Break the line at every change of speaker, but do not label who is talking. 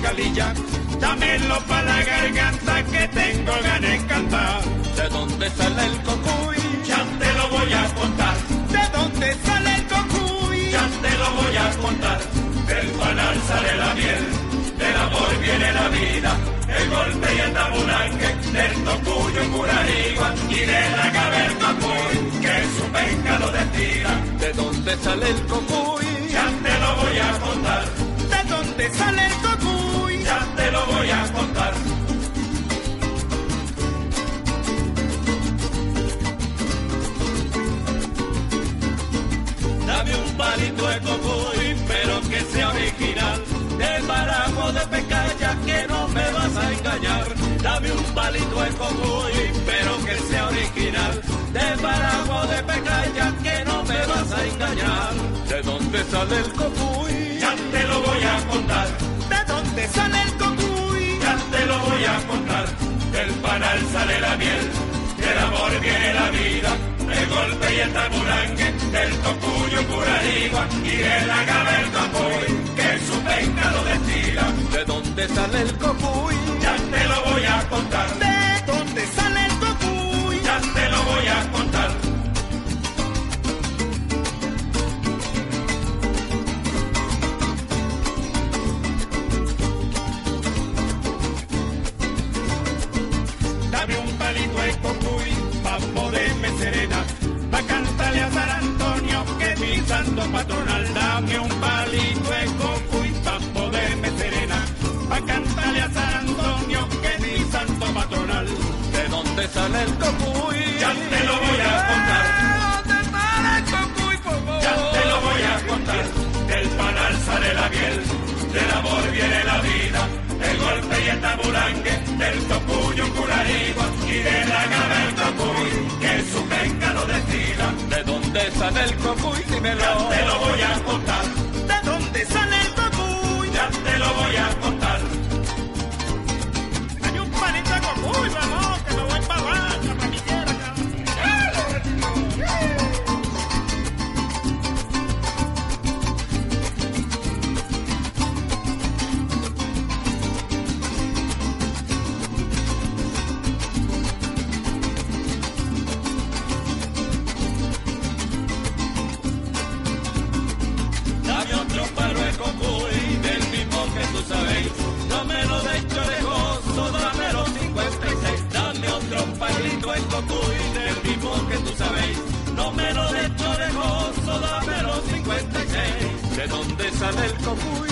calilla, dámelo pa' la garganta que tengo ganas de cantar.
¿De dónde sale el cocuy?
Ya te lo voy a contar.
¿De dónde sale el cocuy?
Ya te lo voy a contar. Del panal sale la miel, del amor viene la vida, el golpe y el tabulanque, del tocuyo en Curarigua y de la cabeza cocuy, que su penca lo destila.
¿De dónde sale el cocuy?
Ya te lo voy a contar.
¿De dónde sale el cocuy?
Ya te lo voy a contar.
Dame un palito de cocuy, pero que sea original, de paraguas de pecaya, que no me vas a engañar. Dame un palito de cocuy, pero que sea original, de paraguas de pecaya, que no me vas a engañar. ¿De dónde sale el cocuy?
Ya te lo voy a contar.
¿De dónde sale el cocuy?
Ya te lo voy a contar. Del panal sale la miel, del amor viene la vida, el golpe y el tabulanque, del tocuyo Curarigua y de la cabeza el cocuy, que su penca lo destila.
¿De dónde sale el cocuy?
Ya te lo voy a contar.
¿De dónde sale el cocuy?
Ya te lo voy a contar. Dame un palito de cocuy pa' poderme serena, pa' cantarle a San Antonio que es mi santo patronal. Dame un palito de cocuy pa' poderme serena, pa' cantarle a San Antonio que es mi santo patronal.
¿De dónde sale el cocuy?
Ya te lo voy a contar.
¿De dónde sale el cocuy, por favor?
Ya te lo voy a contar. Del panal sale la miel, del amor viene la vida, el golpe y el tabulanque, del tocuyo Curarigua y de la cabeza el cocuy, que su penca lo destila.
¿De dónde sale el cocuy? Dímelo.
Ya te lo voy a contar.
¿De dónde sale el cocuy?
Ya te lo voy a contar.
Hay un palito de cocuy, vamos, que me voy para abajo, para mi tierra.
Dame otro palo de cocuy, del mismo que tú sabéis, no me lo de chorejoso, dame los 56. Dame otro palito de cocuy, del mismo que tú sabéis, no me lo de chorejoso, dame los 56.
¿De dónde sale el cocuy?